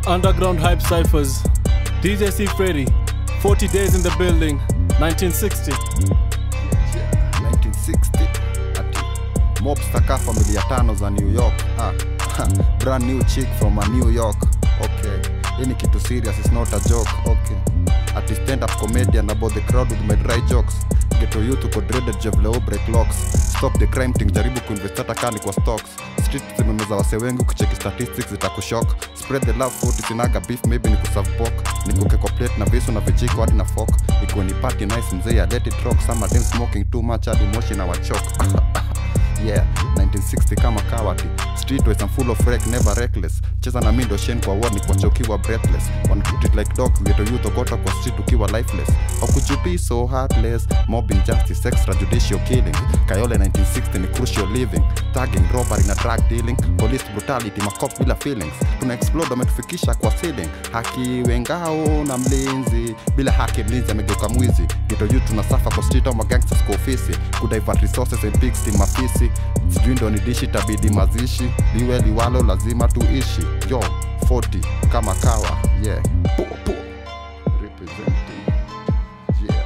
Underground Hype Cyphers. DJ C. Freddy. 40 Days in the Building. 1960. Yeah, 1960. Ati Mobster ka familia tano za New York. Brand new chick from New York. Okay. Hii ni kitu serious, it's not a joke. Okay. Ati stand up comedian about the crowd with my dry jokes. Get to you to dreaded Jevleo break locks. Stop the crime thing, jaribu kuinvest hata kani kwa stocks. Street zimemeza wase wengi kucheki statistics zitakushock. Spread the love food sinaga beef, maybe ni kuserve pork. Nikuke kwa plate na visu na vijiko hadi na fork. Ikuwe ni party nice mzee ya let it rock. Some of them smoking too much hadi moshi na wachok. Yeah, 1960 kama kawati. Streetways I'm full of wreck, never reckless. Cheza na mindo shen kwa ward ni kwa chokiwa breathless. Wanna treat it like dogs, get a youth okota kwa street ukiwa lifeless. How could you be so heartless? Mob injustice, extrajudicial killing. Kayole 1960 ni crucial living. Tagging, robbery na drug dealing. Police brutality, makop bila feelings. Tuna explode wametufikisha kwa ceiling. Haki wengao na mlinzi. Bila haki mlinzi amegeuka mwizi. Get a youth tunasafa kwa street au magangsters kwa ofisi. Kudivert resources and pigs team mafisi. Sijui ndo ni dishi tabidi mazishi. Liwe liwalo lazima tuishi. Yo, 40 kama kawa. Yeah, po representing. Yeah.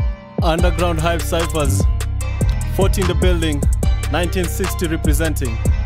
Underground Hype Cyphers. 40 in the Building. 1960 representing.